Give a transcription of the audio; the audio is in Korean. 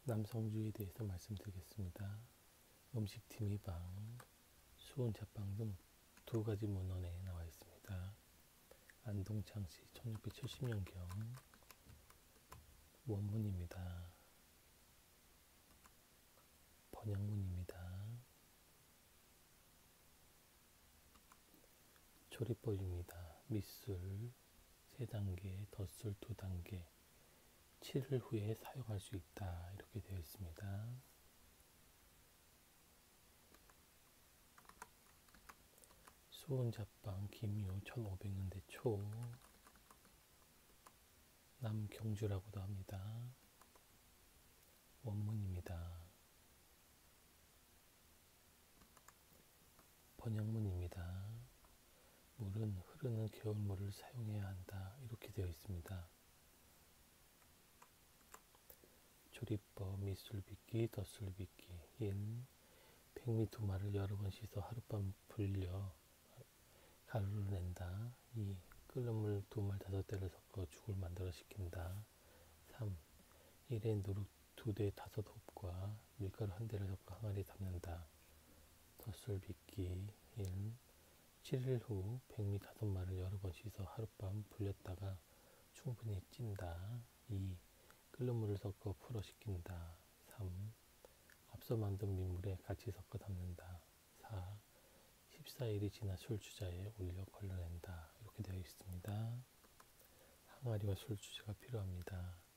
남성주의에 대해서 말씀드리겠습니다. 음식팀의 방, 수은자방 등 두 가지 문헌에 나와 있습니다. 안동창시 1670년경 원문입니다. 번역문입니다. 조리법입니다. 밑술 3단계, 덧술 2단계, 7일 후에 사용할 수 있다. 이렇게 되어 있습니다. 수은자방 김유 1500년대 초 남경주라고도 합니다. 원문입니다. 번역문입니다. 물은 흐르는 개울물을 사용해야 한다. 이렇게 되어 있습니다. 조리법 밑술 빚기, 덧술 빚기 1. 백미 2마리를 여러 번 씻어 하룻밤 불려 가루를 낸다. 2. 끓는 물 2말 5대를 섞어 죽을 만들어 식힌다. 3. 1에 누룩 2대 5홉과 밀가루 1대를 섞어 항아리에 담는다. 덧술 빚기 1. 7일 후 백미 5마리를 여러 번 씻어 하룻밤 불렸다가 충분히 찐다. 2. 끓는 물을 섞어 풀어 식힌다. 3. 앞서 만든 민물에 같이 섞어 담는다. 4. 14일이 지나 술주자에 올려 걸러낸다. 이렇게 되어 있습니다. 항아리와 술주자가 필요합니다.